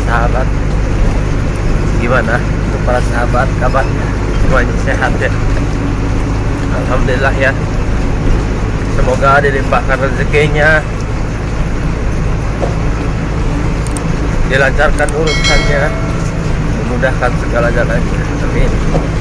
sahabat, gimana untuk para sahabat kabarnya? Semuanya sehat ya? Alhamdulillah ya. Semoga dilimpahkan rezekinya, dilancarkan urusannya, memudahkan segala-galanya. Amin.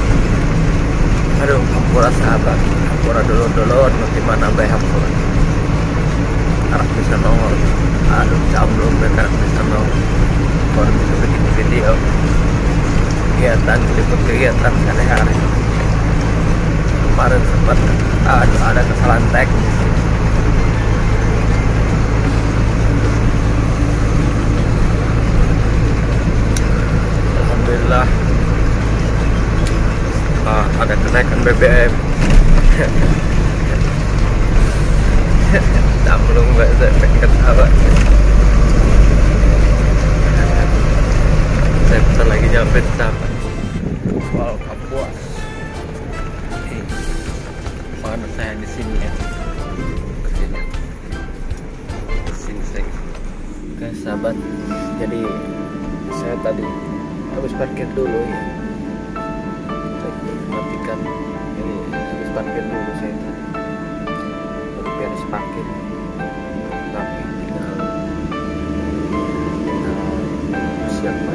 Aduh, hampura sahabat, hampura dulur-dulur, nanti mana bae hampura. Harap bisa nongol. Aduh, camblong mereka bisa nongol. Baru bisa bikin video kegiatan, meliput kegiatan sehari-hari. Kemarin sempat ada kesalahan teknis. Alhamdulillah ada kenaikan BBM. Belum bahasa ketawa. Saya bentar lagi nyampe di taman. Wow, Kapuas. Mana saya di sini ya? Kesini saya. Oke sahabat, jadi saya tadi habis parkir dulu ya. Saya matikan ini, habis parkir dulu saya tadi. Baru beres parkir. Tapi tinggal persiapan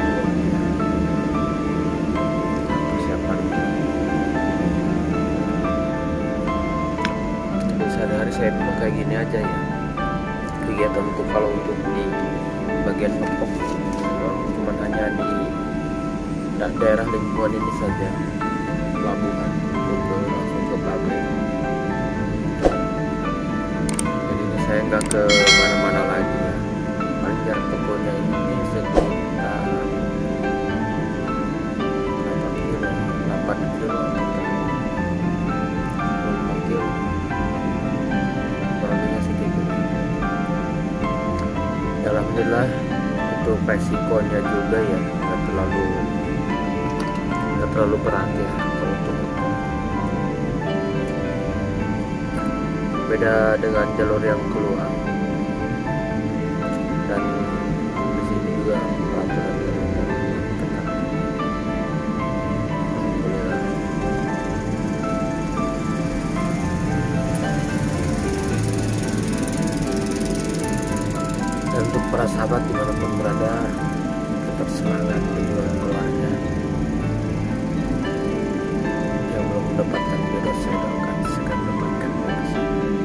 sehari-hari saya memang kayak gini aja ya, kegiatan untuk kalau untuk di bagian pokok cuma hanya di daerah lingkungan ini saja, pelabuhan untuk langsung ke pabrik. Jadi saya nggak ke mana-mana lagi ya. Panjang tokonya ini sekitar 8 kilo Alhamdulillah untuk resikonya juga ya nggak terlalu berat ya kalau untuk beda dengan jalur yang keluar. Dan di sini juga peraturan yang ketat. Alhamdulillah. Dan untuk para sahabat dimanapun berada, tetap semangat berjuang keluarga. Yang belum mendapatkan jodoh saya doakan segera mendapatkan jodoh.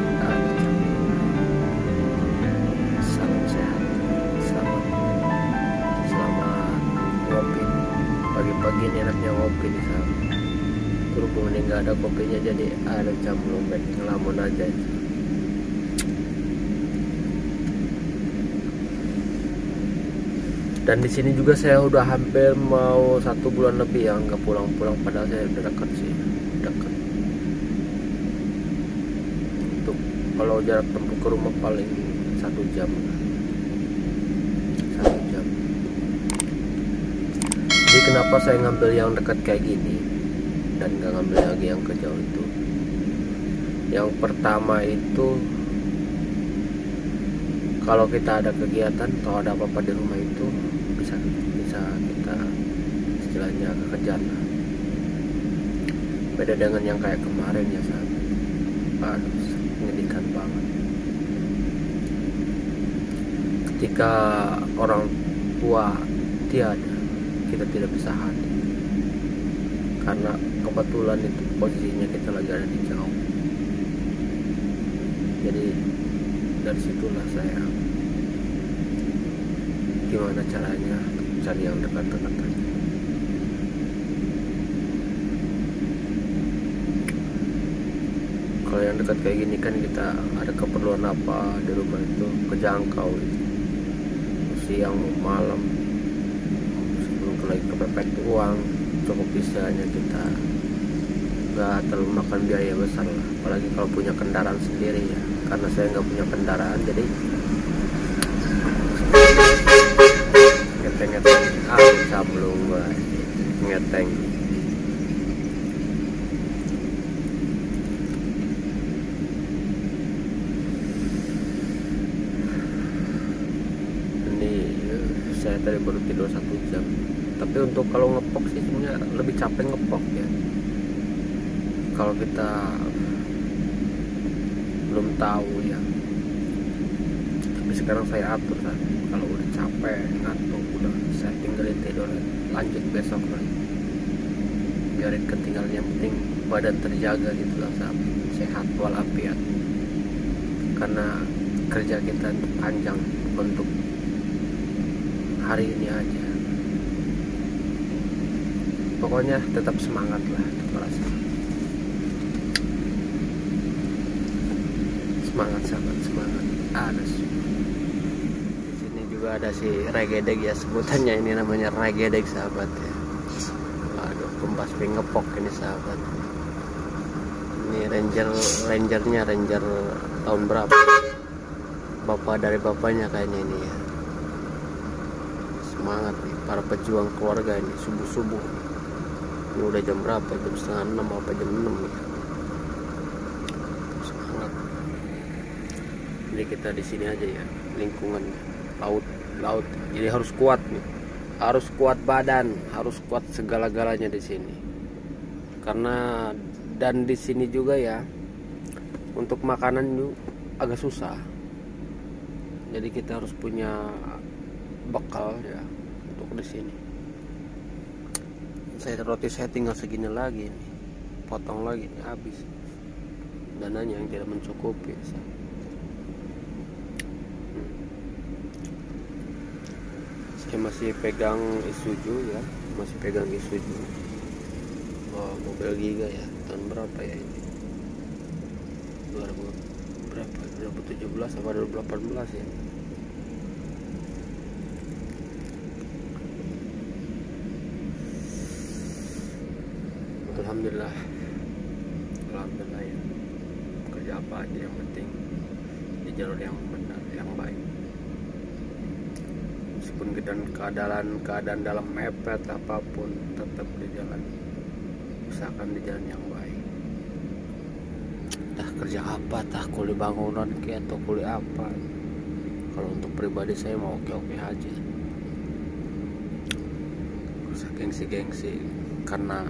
Salam sehat, selamat ngopi. Pagi-pagi ini enaknya ngopi di sana. Berhubung ini nggak ada kopinya, jadi ada camblong ngelamun aja. Dan di sini juga saya udah hampir mau 1 bulan lebih ya nggak pulang-pulang, padahal saya udah dekat sih, dekat. Untuk kalau jarak tempuh ke rumah paling 1 jam. 1 jam. Jadi kenapa saya ngambil yang dekat kayak gini dan nggak ngambil lagi yang ke jauh itu? Yang pertama itu, kalau kita ada kegiatan atau ada apa-apa di rumah itu bisa kita istilahnya kekejar. Beda dengan yang kayak kemarin ya sahabat, menyedihkan banget ketika orang tua tiada, kita tidak bisa hadir karena kebetulan itu posisinya kita lagi ada di jauh. Jadi dari situlah saya gimana caranya cari yang dekat-dekat aja. Kalau yang dekat kayak gini kan kita ada keperluan apa di rumah itu kejangkau gitu. Siang malam sebelum lagi kepepet uang, cukup bisanya kita nggak terlalu makan biaya besar lah. Apalagi kalau punya kendaraan sendiri ya, karena saya nggak punya kendaraan jadi ngeteng-ngeteng belum ngeteng. Ini saya tadi baru tidur 1 jam. Tapi untuk kalau ngepok sih sebenarnya lebih capek ngepok ya. Kalau kita belum tahu ya. Tapi sekarang saya atur kan. Kalau udah capek ngantuk udah saya tinggalin tidur, lanjut besok lagi. Biarin ketinggalan, yang penting badan terjaga gitu lah, sehat walafiat. Karena kerja kita panjang untuk hari ini aja. Pokoknya tetap semangat lah, semangat sahabat, semangat. Ada di sini juga ada si regedeg ya, sebutannya ini namanya regedeg sahabat ya. Aduh, kumpas ngepok ini sahabat. Ini rangernya ranger tahun berapa? Bapak dari bapaknya kayaknya ini ya. Semangat nih para pejuang keluarga ini, subuh-subuh. Ini udah jam berapa? Jam setengah 6 apa jam 6 ya. Semangat. Jadi kita di sini aja ya, lingkungan laut. Jadi harus kuat nih. Harus kuat badan, harus kuat segala-galanya di sini. Karena dan di sini juga ya, untuk makanan juga agak susah. Jadi kita harus punya bekal ya untuk di sini. Roti saya tinggal segini lagi nih, potong lagi nih, habis dananya yang tidak mencukupi. Saya masih pegang Isuzu ya, mobil Giga ya, tahun berapa ya ini? 2017 apa 2018 ya. Alhamdulillah ya, kerja apa aja yang penting di jalur yang benar, yang baik. Meskipun keadaan dalam mepet apapun, tetap di jalan, usahakan di jalan yang baik. Tah kerja apa, tah kuli bangunan kayak atau kuli apa. Kalau untuk pribadi saya mau oke-oke aja. Usah gengsi karena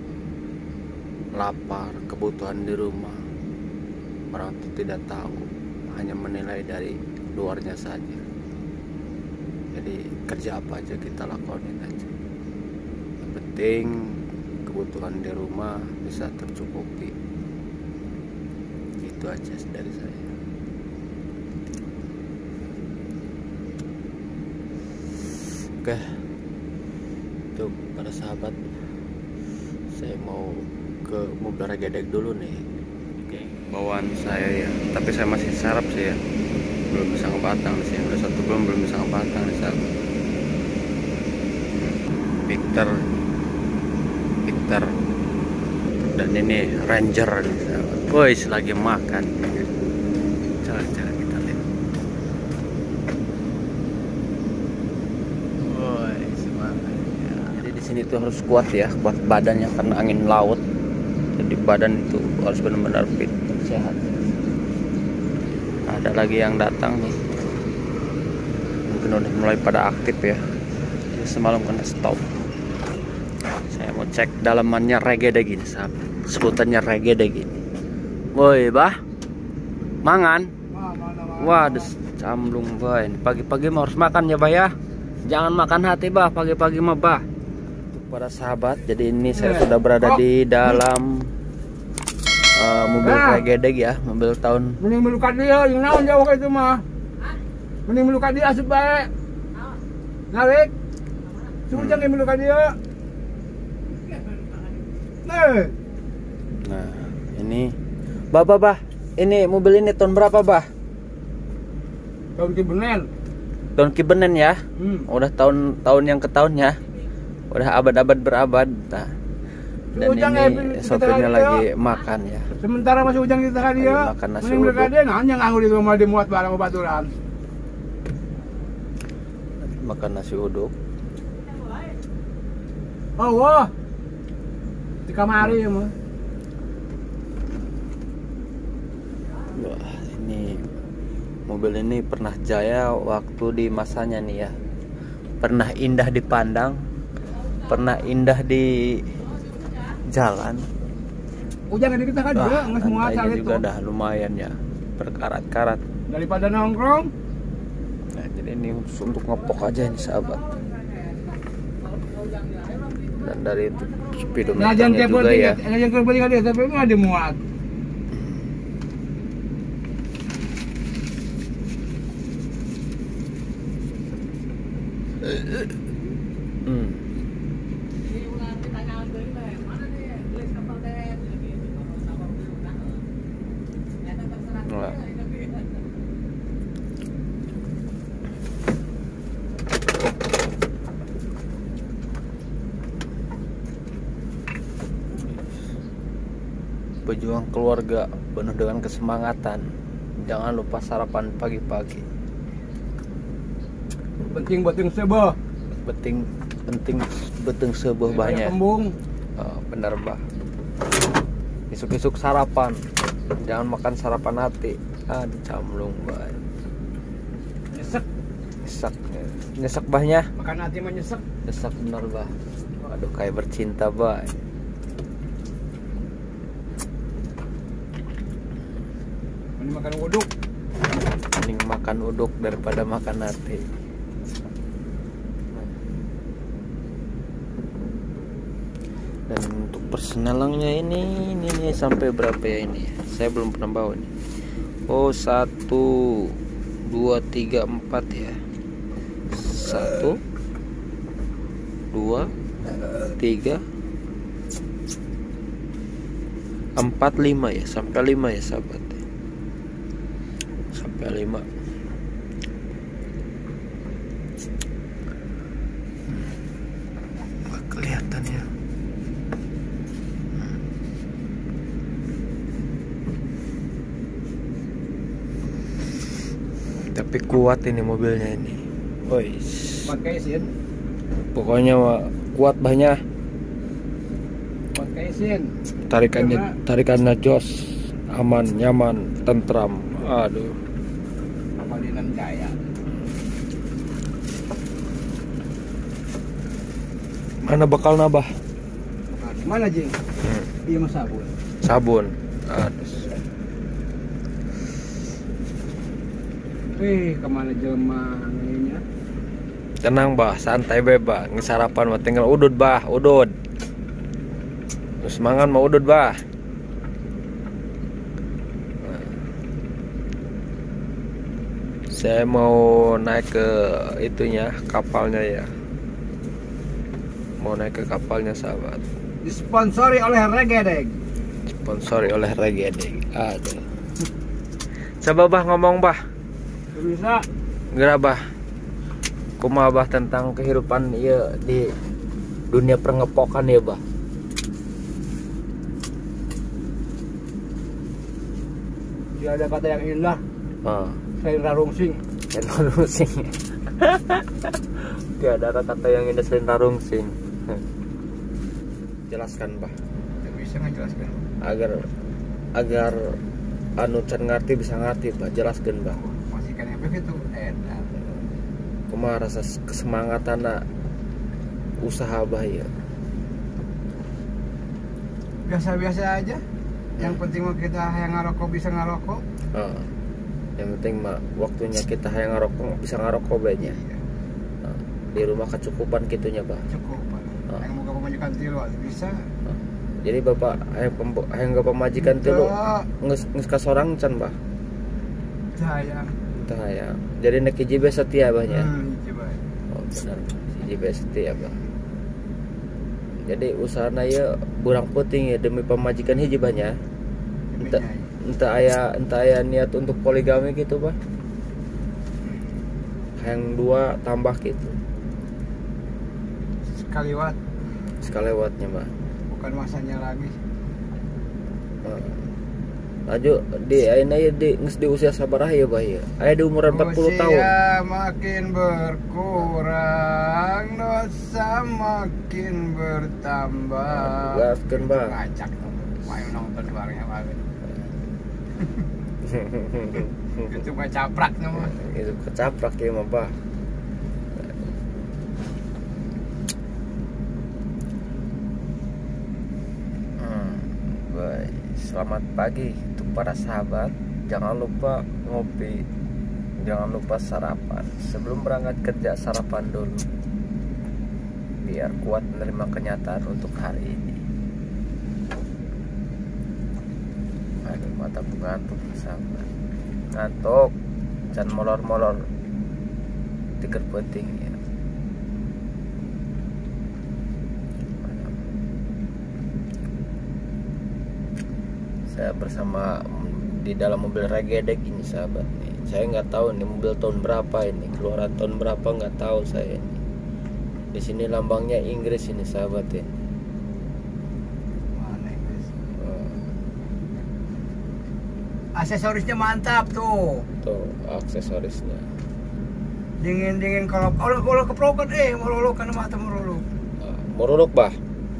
lapar, kebutuhan di rumah. Orang itu tidak tahu, hanya menilai dari luarnya saja. Jadi kerja apa aja kita lakonin aja. Yang penting kebutuhan di rumah bisa tercukupi. Itu aja dari saya. Oke, untuk para sahabat, saya mau ke mobil regedeg dulu nih. Oke, bawaan saya ya, tapi saya masih sarap sih ya, belum bisa ngebatang sih. Udah satu belum bisa ngebatang nih sahabat. Victor dan ini Ranger nih sahabat. Boys lagi makan. Coba kita lihat. Boys makan ya. Jadi di sini tuh harus kuat ya, kuat badannya karena angin laut. Jadi badan itu harus benar-benar fit, sehat. Ada lagi yang datang nih, mungkin udah mulai pada aktif ya. Jadi semalam kena stop. Saya mau cek dalamannya regedeg ini sahabat, sebutannya regedeg ini. Woi bah, mangan. Waduh, camblung bah. Pagi-pagi mau harus makan ya bah ya. Jangan makan hati bah, pagi-pagi mah bah. Para sahabat, jadi ini saya sudah berada di dalam mobil regedeg ya, mobil tahun. Mending melukat dia, yang naon jauh kayak itu mah. Mending melukat dia asup bae. Narik. Suruh jangan melukat dia. Nah, ini bah, ini mobil ini tahun berapa bah? Tahun Kibenen. Tahun Kibenen ya. Udah tahun yang ke tahun ya. Udah abad-abad berabad. Nah, dan ini sopirnya lagi makan ya. Sementara masih ujang kita kan dia. Makan nasi uduk. Dia nanya nganggu di rumah dia muat barang baturan. Makan nasi uduk. Oh wah. Di kamari ya mah. Wah, ini mobil ini pernah jaya waktu di masanya nih ya. pernah indah dipandang, pernah indah di jalan. Jangan kita kan juga nggak semua asal lantainya itu. juga dah lumayan ya, berkarat-karat. Daripada nongkrong. Nah, jadi ini untuk ngepok aja ini sahabat. Dan dari itu Nah, jangan speedometernya juga ya. Jangan kebalik dia, tapi nggak ada muat. Wah. Pejuang keluarga penuh dengan kesemangatan. Jangan lupa sarapan pagi-pagi. Penting sebah. Penting beting sebuah banyak. Kembung. Oh, benar bah. Isuk-isuk sarapan. Jangan makan sarapan hati. Dicamlung bah. Nyesek bahnya. Makan hati mah nyesek. Nyesek benar bah. Waduh, kayak bercinta bah. Mending makan uduk. Mending makan uduk daripada makan hati. Dan untuk persenelangnya ini sampai berapa ya ini? Saya belum pernah bawa nih. Oh, 1 2 3 4 ya. 1 2 3 4 5 ya, sampai 5 ya sahabat. Sampai 5. Kelihatan ya. Tapi kuat ini mobilnya ini. Pakai sin. Pokoknya kuat banyak. Pakai sin. Tarikannya jos, aman, nyaman, tentram. Aduh. Palinan Jaya. Mana bakal nabah? Mana Jing? Iya mas sabun. Sabun. Aduh. Kemana jelma ini? Tenang bah, santai bebas. Ngesarapan mah tinggal udud bah, udud. Terus mangan mau udud bah. Saya mau naik ke itunya, kapalnya ya. Mau naik ke kapalnya sahabat. Disponsori oleh Regedeg. Sponsori oleh Regedeg. Aduh. Coba bah ngomong bah. Bisa. Gerah bah. Kumaha bah tentang kehidupan ya di dunia pengepokan ya bah. Dia ada kata yang indah. Selain rarungsing. Tidak ada kata yang indah selain rarungsing. Jelaskan bah. Tidak bisa ngejelaskan. Agar anu can ngerti bisa ngerti bah. Jelaskan bah. Masih kan yang begitu enak. Kumaha rasa kesemangatan usaha bah ya. Biasa-biasa aja. Yang penting mah kita yang ngarokok bisa ngarokok. Yang penting mah waktunya kita yang ngarokok bisa ngarokok banyak. Di rumah kecukupan gitunya bah. Cukup. Yang mau pemajikan tilu bisa. Jadi bapak yang gak pemajikan tilu nges kasorang can bah. Tayang. Jadi nek hiji bae setia bahnya. Coba. Oh benar. Hiji bae setia bah. Jadi usahana ya burang puting ya demi pemajikan hiji banyak. Entah aya niat untuk poligami gitu bah. Yang 2 tambah gitu. Sekaliwatnya bah. Bukan masanya lagi. Laju di usia sabarah ya bah ya. Aya di umuran 40 tahun. Usia makin berkurang, dosa makin bertambah. Gaskeun bah. Ngacak main nonton barengnya banget. Itu kecaprak nama. Itu kecaprak ya mah bah. selamat pagi untuk para sahabat. Jangan lupa ngopi, jangan lupa sarapan. Sebelum berangkat kerja sarapan dulu, biar kuat menerima kenyataan untuk hari ini. Aduh, mataku ngantuk sahabat, ngantuk. Jangan molor-molor tiker penting ya. Saya bersama di dalam mobil regedek ini sahabat nih. Saya nggak tahu nih mobil tahun berapa ini, keluaran tahun berapa nggak tahu saya ini. Di sini lambangnya Inggris ini sahabat ini. Mana Inggris? Aksesorisnya mantap tuh. Tuh aksesorisnya. Dingin kalau keprokan merolok kan mata merolok. Meruluk bah.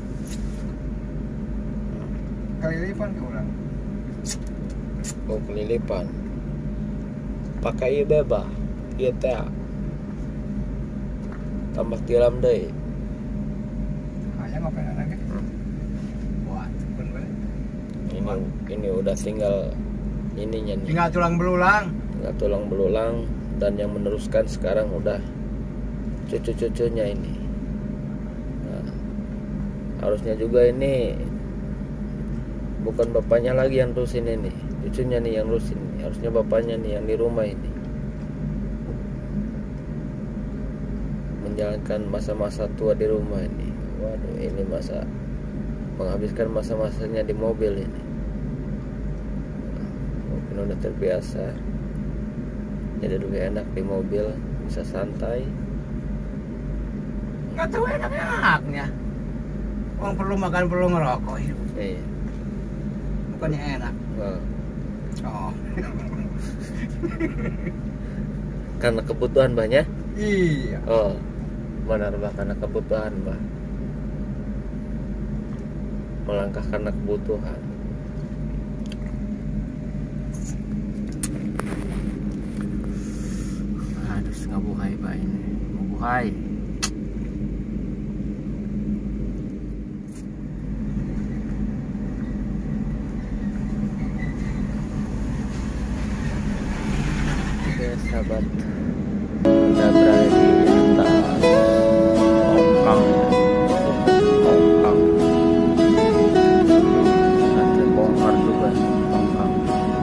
Kali lipan ke orang. Oh kelilipan. Pakai ieu bah. Ieu teh. Tambah tilam deui. Hanya ngapain anaknya? Wah, pun balik. Ini udah tinggal ininya nih. Tinggal tulang belulang. Tinggal tulang belulang, dan yang meneruskan sekarang udah cucu-cucunya ini. Nah, harusnya juga ini bukan bapaknya lagi yang terusin ini, cucunya nih yang terusin. Harusnya bapaknya nih yang di rumah ini menjalankan masa-masa tua di rumah ini. Waduh, ini masa menghabiskan masa-masanya di mobil ini. Mungkin udah terbiasa, jadi lebih enak di mobil, bisa santai. Nggak tahu enaknya. Orang perlu makan, perlu ngerokok hidup. Iya. Bukannya enak. Nah, Oh. karena kebutuhan banyak. Iya. Oh, benar bah, karena kebutuhan bah. Melangkah karena kebutuhan. Aduh, ngabuhay bah ini. Ngabuhay. Oke sahabat, kita berada di atas Hongkong ya. Hongkong ada bongkar juga Hongkong.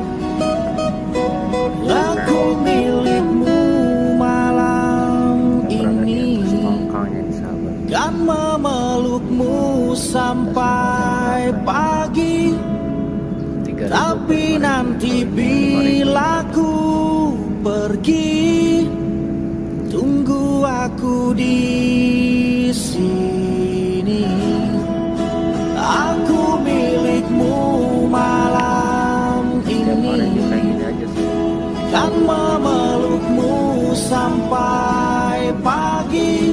Lagu milikmu malam ini Hongkongnya nih sahabat. kan memelukmu sampai pagi. Tapi nanti bila ku pergi, tunggu aku di sini. Aku milikmu malam ini, kan memelukmu sampai pagi.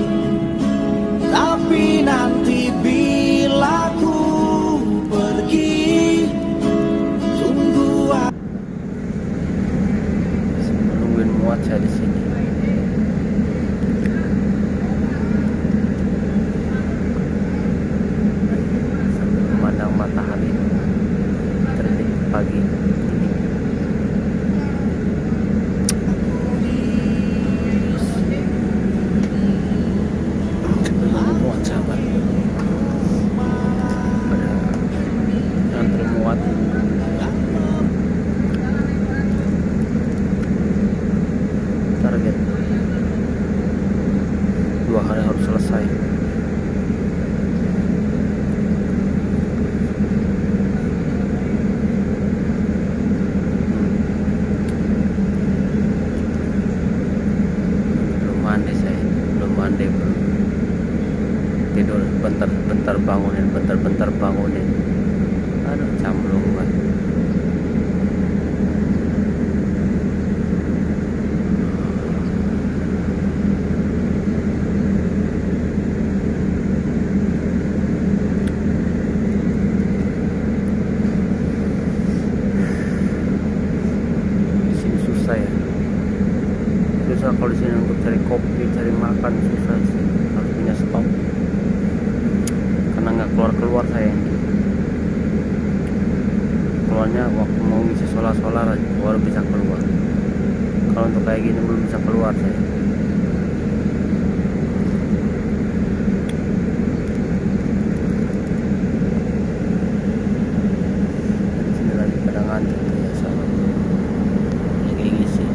Tapi nanti bila ku pergi, tunggu aku. Nungguin muat saya di sini. Sambil memandang matahari terbit pagi ini. Nunggu muat sahabat. Pada antri muat. Target 2 hari harus selesai. Belum mandi saya, belum mandi, belum tidur, bentar-bentar bangunin, bentar-bentar bangunin. Aduh, camblong banget. susah kalau di sini untuk cari kopi, cari makan susah sih, harus punya stok karena nggak keluar saya ini. soalnya waktu mau ngisi solar aja baru bisa keluar. Kalau untuk kayak gini belum bisa keluar saya. Dan sini lagi pada ngantuk ya sama lagi ngisi.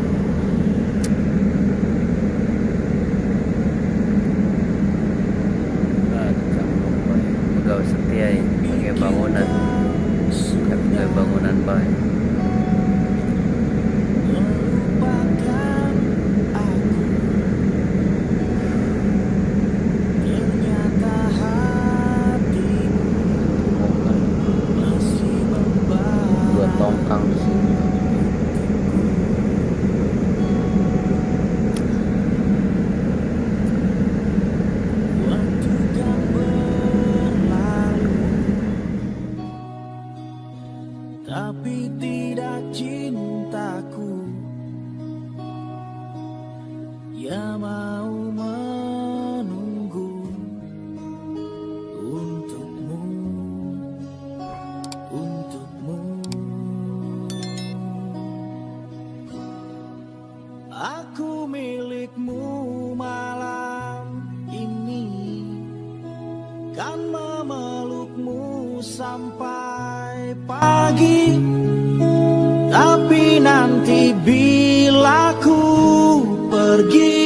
Pegawai setia ya, pakai bangunan, pakai bangunan baik. Melupakan aku, ternyata hatimu masih Dua membawa tongkang di sini. waktu kan berlalu, tapi tidak cintaku yang mau menunggu untukmu, untukmu. Aku milikmu malam ini, kan memelukmu sampai pagi. Tapi nanti bila ku pergi,